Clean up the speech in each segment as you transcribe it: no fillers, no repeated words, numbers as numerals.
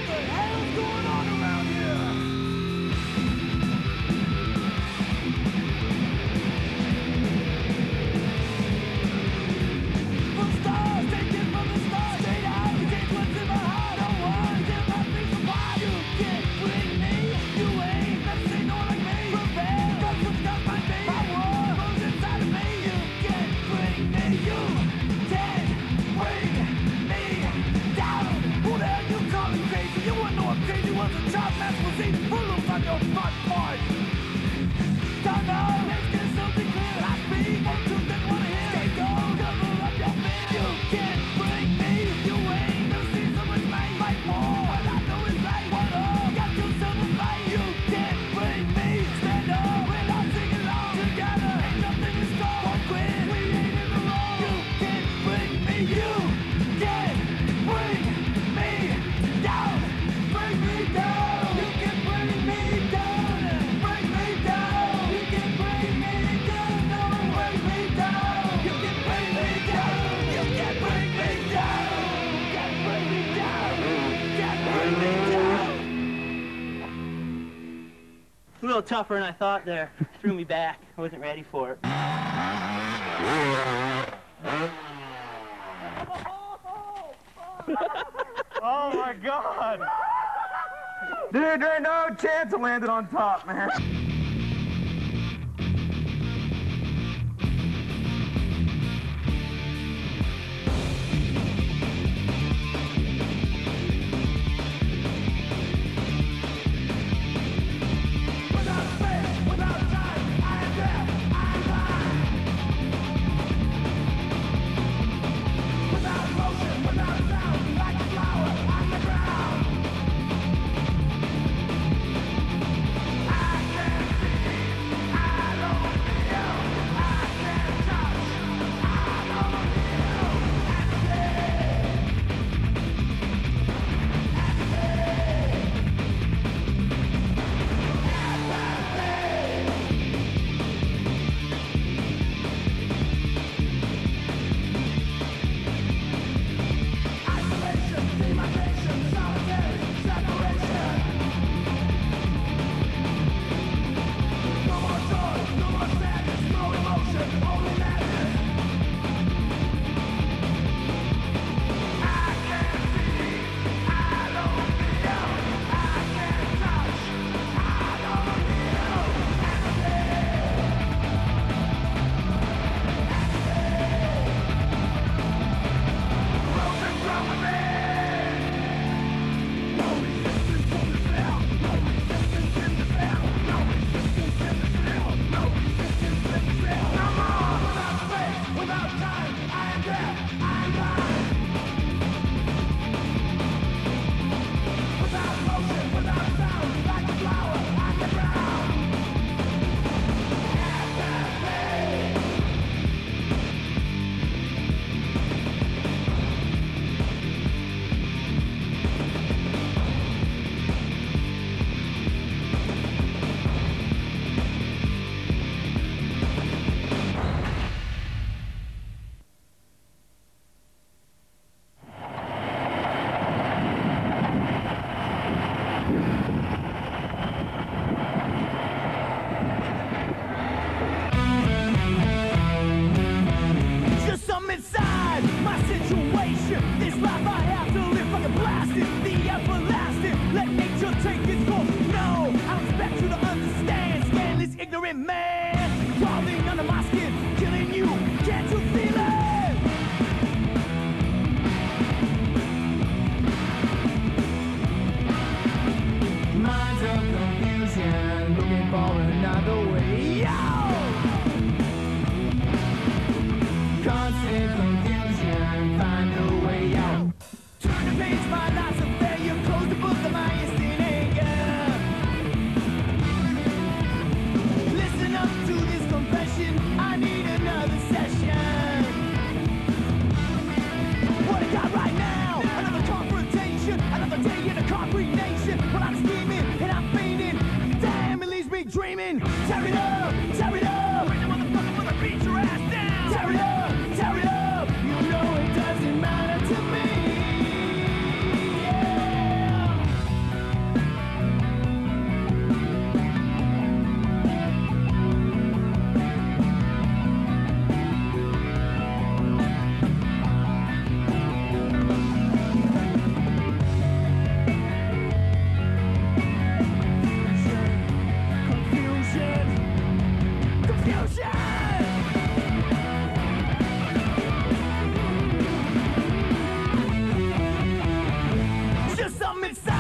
A little tougher than I thought there. Threw me back. I wasn't ready for it. Oh my God! Dude, there ain't no chance of landing on top, man.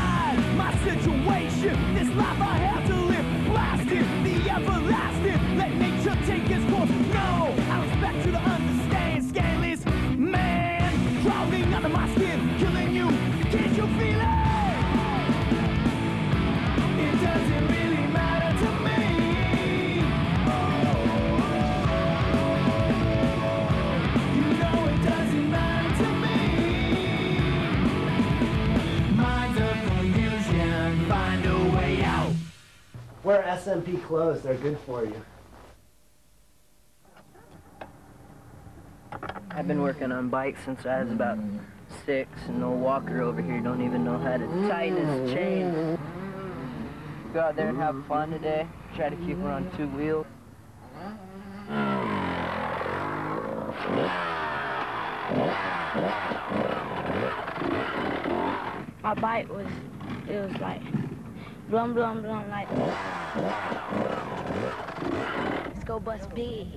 hide my situation. This life I have to live, blasted, the everlasting. Let nature take its course. No, I expect you to understand. Scandalous man, crawling under my skin, killing you. Can't you feel it? It doesn't really matter to me. You know it doesn't matter to me. Minds of confusion, find a way out. Wear SMP clothes, they're good for you. I've been working on bikes since I was about 6, and no walker over here don't even know how to tighten his chain. Go out there and have fun today. Try to keep her on 2 wheels. My bike was like blum blum blum like let's go bust big.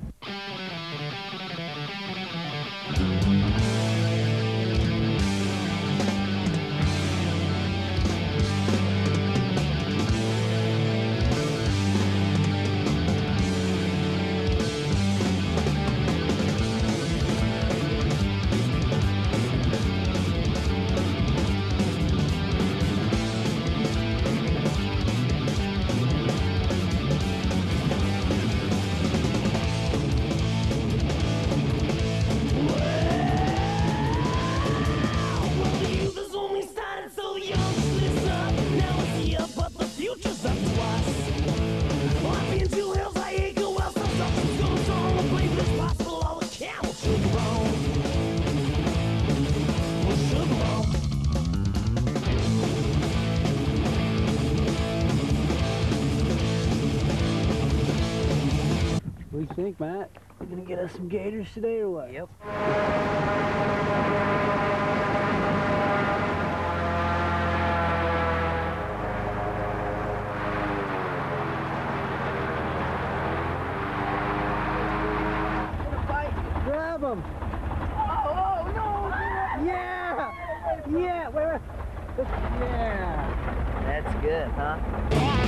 What do you think, Matt? You gonna get us some gators today or what? Yep. Grab them! Oh, no! Yeah! Yeah! Wait. Yeah! That's good, huh?